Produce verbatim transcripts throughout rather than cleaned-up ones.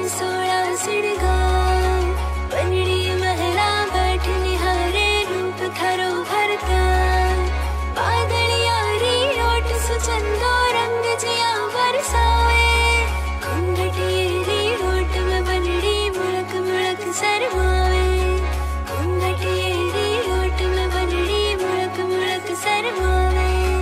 सोला सिड़गा बनड़ी महला बैठ निहारे रूप खरो भरता बादलियारी ओट सुचंदो रंग जिया बरसावे घूंघटियेरी ओट में बनड़ी मुड़क मुड़क सरमावे घूंघटियेरी ओट में बनड़ी मुड़क मुड़क सरमावे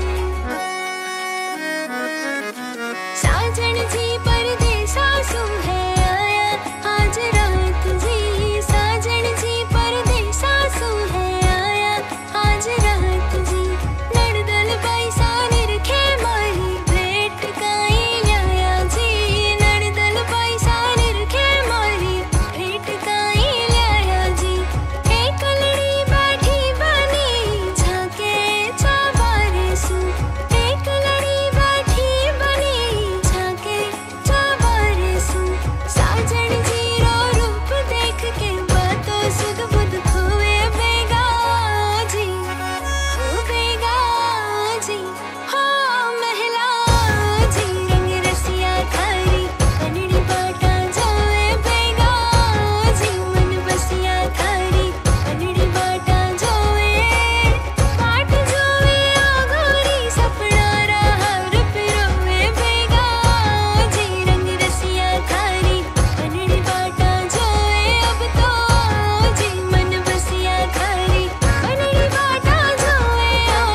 साजन जी परदेसा सु है आया आज रात जी साजन जी परदेसा सु है आया आज रात जी नड़दल पैसा निरखे मारी भेंट काई लाया जी नड़दल पैसा निरखे मारी भेंट काई लाया जी एक कलड़ी बैठी बनी झाके चाबारे सु एक कलड़ी बैठी बनी झाके चाबारे सु साजन जी रो रूप देख के बातों सुध बुध खोए बेगा जी खोएगा जी हो महला जी रंग रसिया थारी बनड़ी बाटा जावे बेगा जी मन बसिया थारी बनड़ी बाटा जावे बाट जावे आगोरी सपना राहर पिरोवे बेगा जी रंग रसिया थारी बनड़ी बाटा जावे अब तो जी मन बसिया थारी बनड़ी बाटा जावे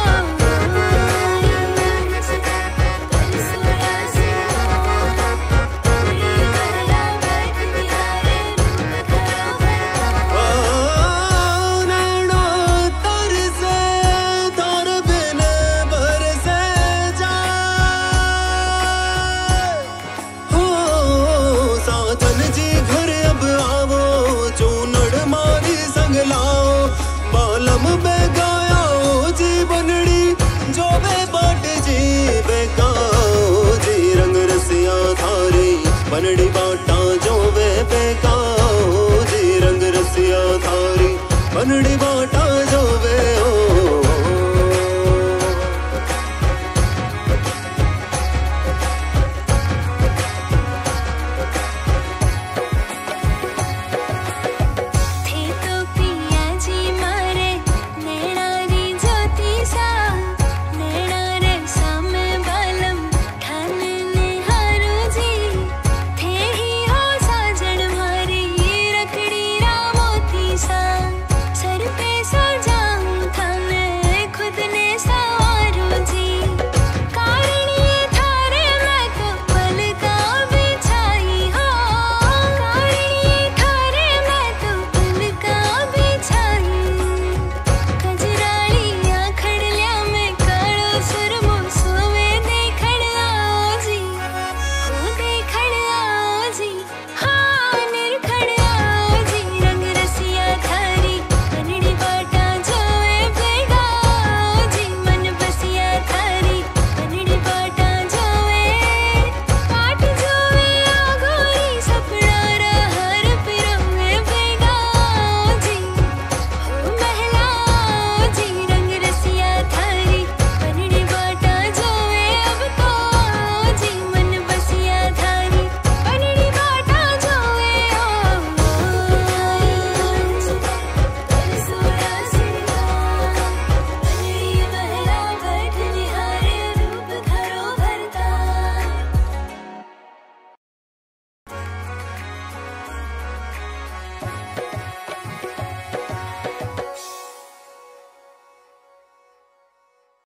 कल सोला सिड़गा बनड़ी महला बैठ निहारे रूप खरो भरता नैनो तरसे तोर बिन बरसे जाए हो साजन जी घर अब आवो चूनड़ मारी संग लाओ बालम बेगाओ जी बनड़ी जो बे बाट जी बेगाओ जी रंग रसिया थारी बनड़ी